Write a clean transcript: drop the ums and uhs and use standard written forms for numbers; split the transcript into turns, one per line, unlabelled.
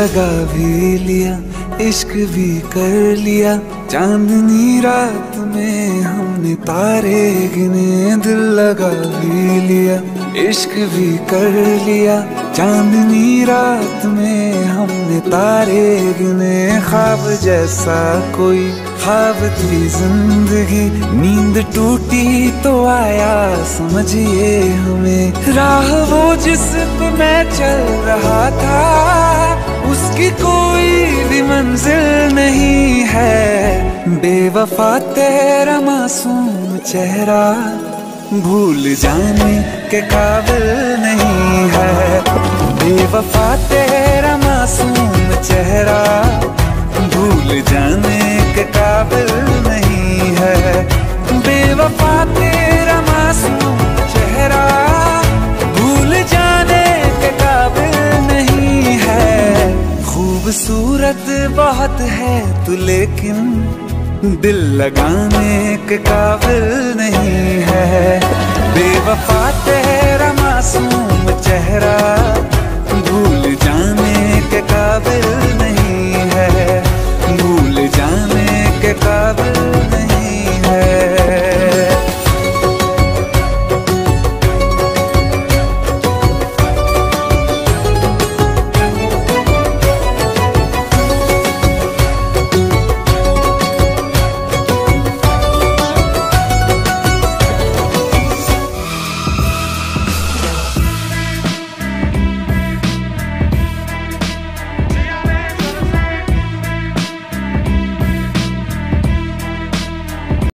लगा भी लिया, इश्क भी कर लिया, चांदनी रात में हमने तारे गिने। दिल लगा भी लिया, इश्क भी कर लिया, चांदनी रात में हमने तारे गिने। ख्वाब जैसा कोई ख्वाब थी जिंदगी, नींद टूटी तो आया समझिए हमें। राह वो जिसको मैं चल रहा था, उसकी कोई भी मंजिल नहीं है। बेवफा तेरा मासूम चेहरा भूल जाने के काबिल नहीं है। बेवफा तेरा मासूम चेहरा भूल जाने के काबिल नहीं है। बेवफा तेरा मासूम चेहरा भूल जाने के काबिल नहीं है। खूबसूरत बहुत है तू लेकिन दिल लगाने के काबिल नहीं है। बेवफा तेरा मासूम चेहरा भूल जाने के काबिल नहीं।